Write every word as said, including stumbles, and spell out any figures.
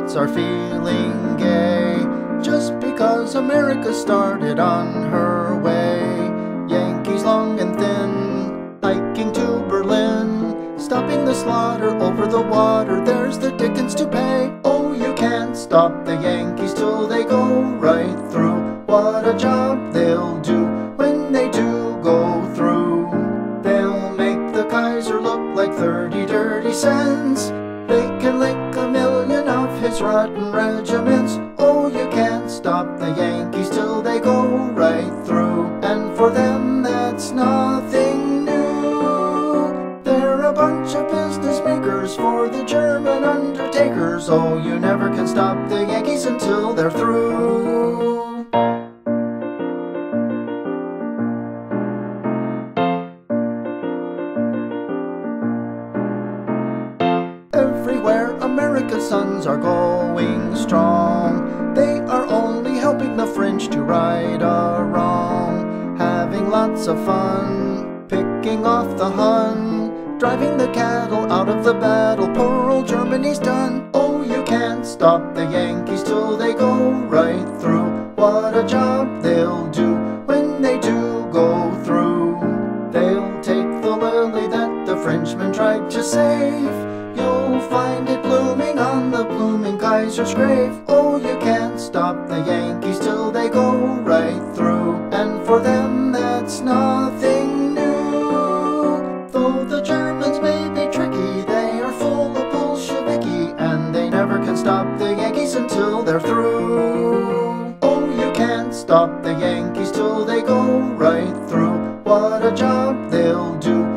hearts are feeling gay, just because America started on her way. Yankees long and thin, hiking to Berlin, stopping the slaughter over the water, there's the dickens to pay. Oh, you can't stop the Yankees till they go right through. What a job they'll do when they do go through. They'll make the Kaiser look like thirty dirty cents. They can lick a million of his rotten regiments. Oh, you can't stop the Yankees till they go right through. And for them that's nothing new. They're a bunch of business makers for the German undertakers. Oh, you never can stop the Yankees until they're through. Everywhere America's sons are going strong. They are only helping the French to right a wrong, having lots of fun, picking off the Hun, driving the cattle out of the battle. Poor old Germany's done. Oh, you can't stop the Yankees till they go right through. What a job they'll do when they do go through. They'll take the lily that the Frenchmen tried to save. You'll find it blooming on the blooming Kaiser's grave. Oh, you can't stop the Yankees till they go right through. And for them that's nothing new. Though the Germans may be tricky, they are full of Bolsheviki, and they never can stop the Yankees until they're through. Oh, you can't stop the Yankees till they go right through. What a job they'll do